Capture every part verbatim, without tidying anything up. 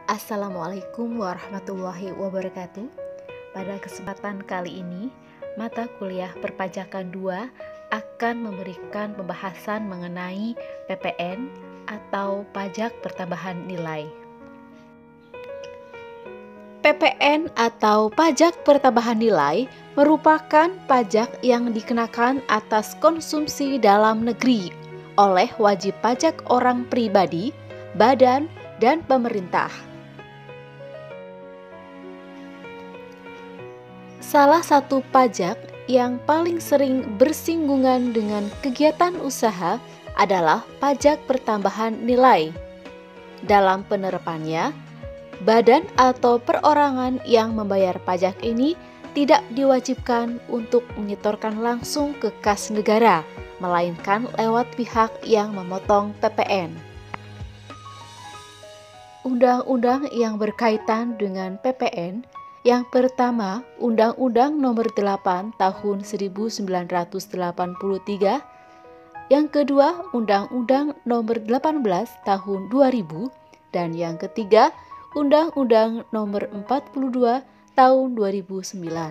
Assalamualaikum warahmatullahi wabarakatuh. Pada kesempatan kali ini, mata kuliah Perpajakan dua akan memberikan pembahasan mengenai P P N atau Pajak Pertambahan Nilai. P P N atau Pajak Pertambahan Nilai merupakan pajak yang dikenakan atas konsumsi dalam negeri oleh wajib pajak orang pribadi, badan, dan pemerintah. Salah satu pajak yang paling sering bersinggungan dengan kegiatan usaha adalah pajak pertambahan nilai. Dalam penerapannya, badan atau perorangan yang membayar pajak ini tidak diwajibkan untuk menyetorkan langsung ke kas negara, melainkan lewat pihak yang memotong P P N. Undang-undang yang berkaitan dengan P P N, yang pertama, Undang-Undang Nomor delapan Tahun seribu sembilan ratus delapan puluh tiga, yang kedua, Undang-Undang Nomor delapan belas Tahun dua ribu, dan yang ketiga, Undang-Undang Nomor empat puluh dua Tahun dua ribu sembilan.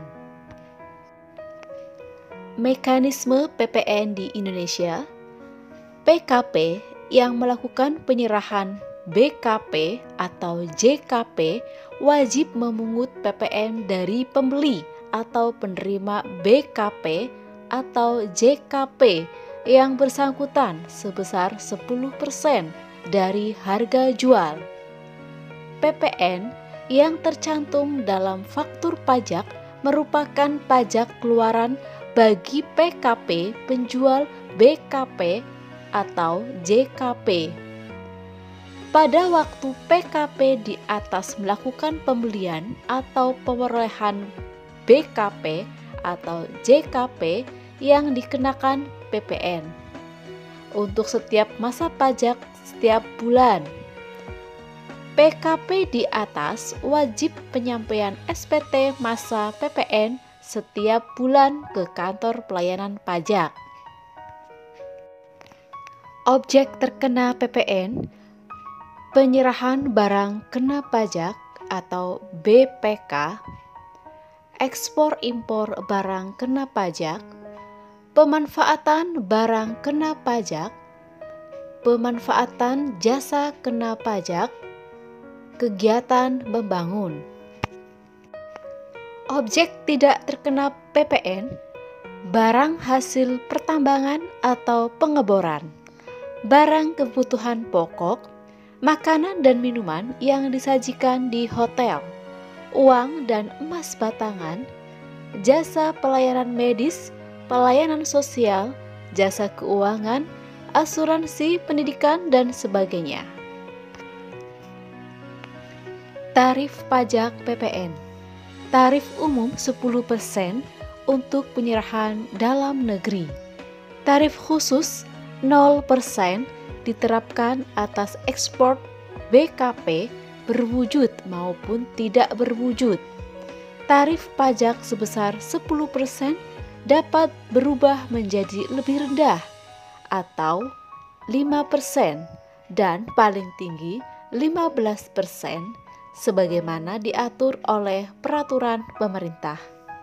Mekanisme P P N di Indonesia. P K P yang melakukan penyerahan B K P atau J K P wajib memungut P P N dari pembeli atau penerima B K P atau J K P yang bersangkutan sebesar sepuluh persen dari harga jual. P P N yang tercantum dalam faktur pajak merupakan pajak keluaran bagi P K P penjual B K P atau J K P. Pada waktu P K P di atas melakukan pembelian atau perolehan B K P atau J K P yang dikenakan P P N untuk setiap masa pajak setiap bulan. P K P di atas wajib penyampaian S P T masa P P N setiap bulan ke kantor pelayanan pajak. Objek terkena P P N: penyerahan barang kena pajak atau B P K, ekspor impor barang kena pajak, pemanfaatan barang kena pajak, pemanfaatan jasa kena pajak, kegiatan membangun. Objek tidak terkena P P N: barang hasil pertambangan atau pengeboran, barang kebutuhan pokok, makanan dan minuman yang disajikan di hotel, uang dan emas batangan, jasa pelayanan medis, pelayanan sosial, jasa keuangan, asuransi pendidikan, dan sebagainya. Tarif pajak P P N. Tarif umum sepuluh persen untuk penyerahan dalam negeri. Tarif khusus nol persen diterapkan atas ekspor B K P berwujud maupun tidak berwujud. Tarif pajak sebesar sepuluh persen dapat berubah menjadi lebih rendah atau lima persen dan paling tinggi lima belas persen sebagaimana diatur oleh peraturan pemerintah.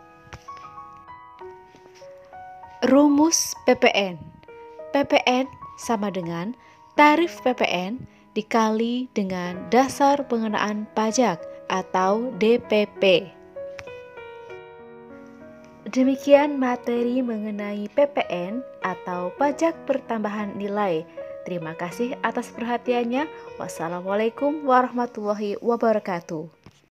Rumus P P N. P P N sama dengan tarif P P N dikali dengan dasar pengenaan pajak atau D P P. Demikian materi mengenai P P N atau Pajak Pertambahan Nilai. Terima kasih atas perhatiannya. Wassalamualaikum warahmatullahi wabarakatuh.